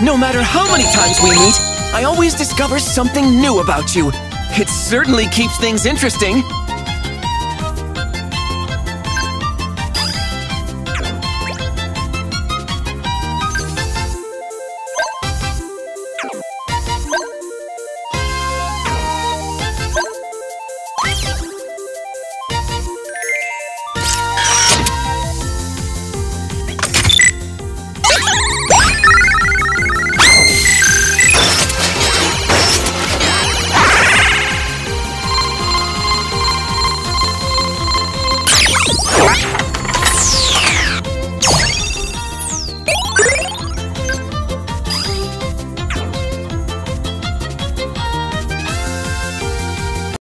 No matter how many times we meet, I always discover something new about you. It certainly keeps things interesting.